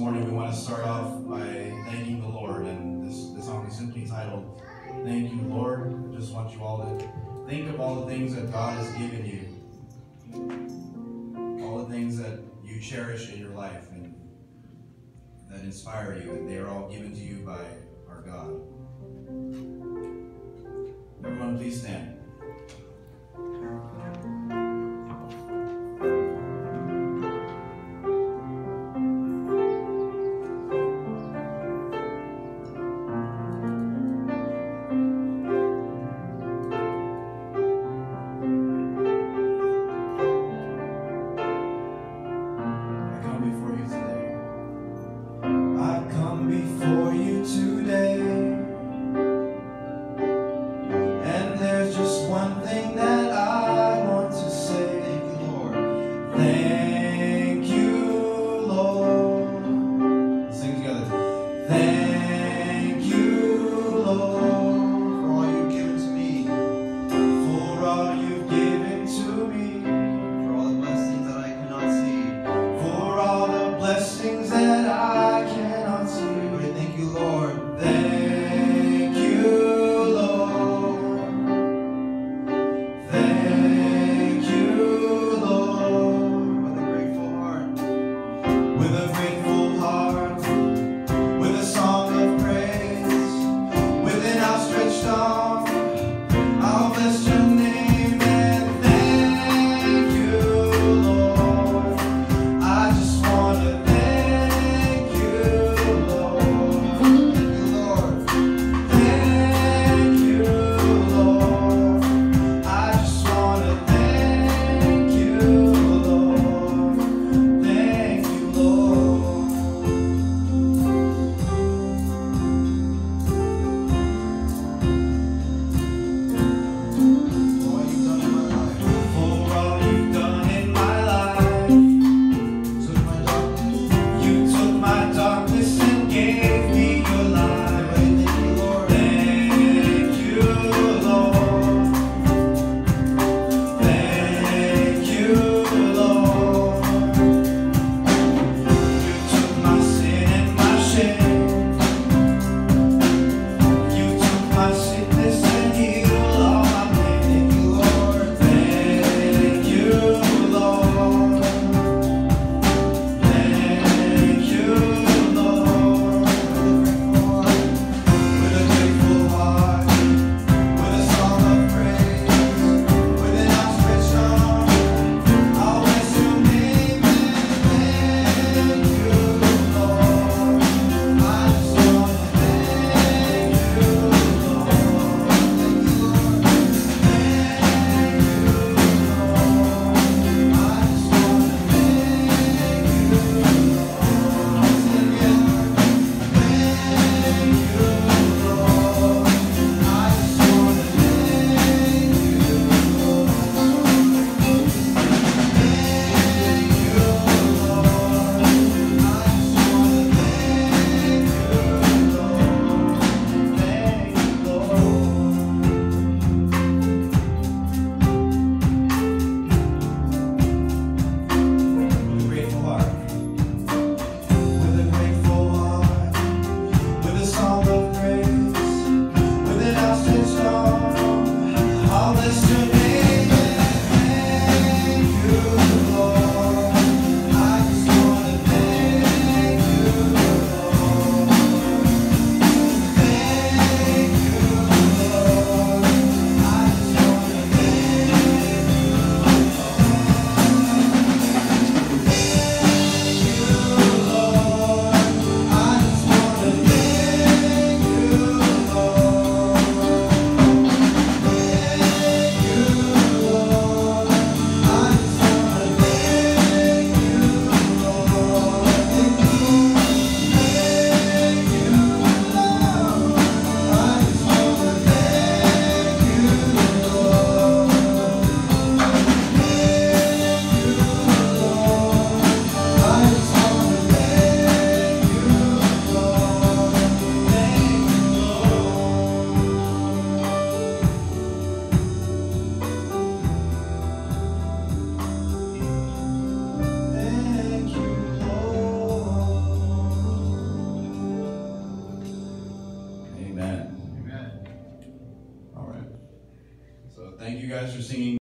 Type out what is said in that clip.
morning we want to start off by thanking the Lord, and this song is simply titled, Thank You, Lord. I just want you all to think of all the things that God has given you, all the things that you cherish in your life and that inspire you, and they are all given to you by our God. Everyone, please stand. And there's just thank you guys for singing.